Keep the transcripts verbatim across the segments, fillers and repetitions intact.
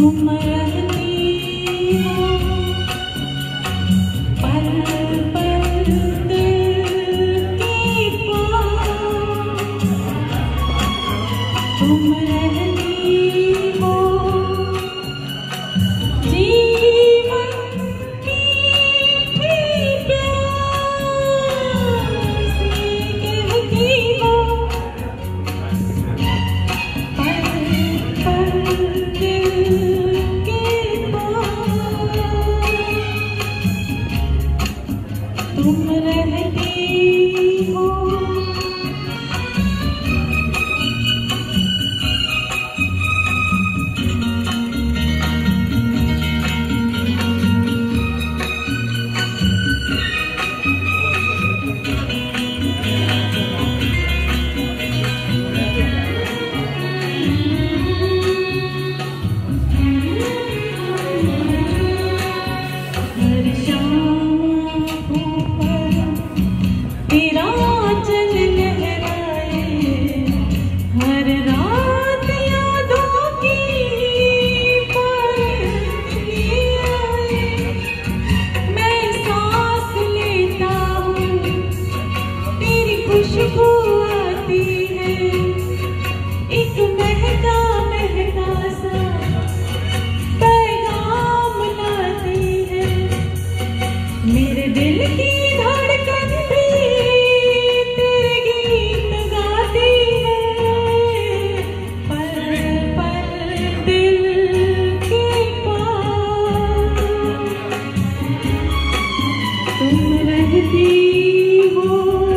तुम रहती हो पल पल दिल के पास, तुम रहती हो जीवन की प्यास कहती हो पल पल दिल के पास, तुम रहती हो। तेरा चल लहराए हर रात यादों की बारिश आए, मैं सांस लेता हूँ तेरी खुशबू आती है, एक महका महका सा पैगाम लाती है, मेरे दिल की धड़कन भी तुम रहती हो।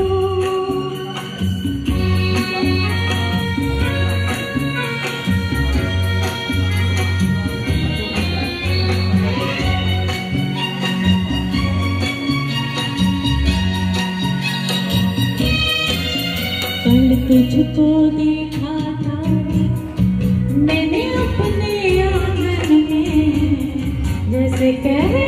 कल तुझको देखा था मैंने अपने आंगन में, जैसे कह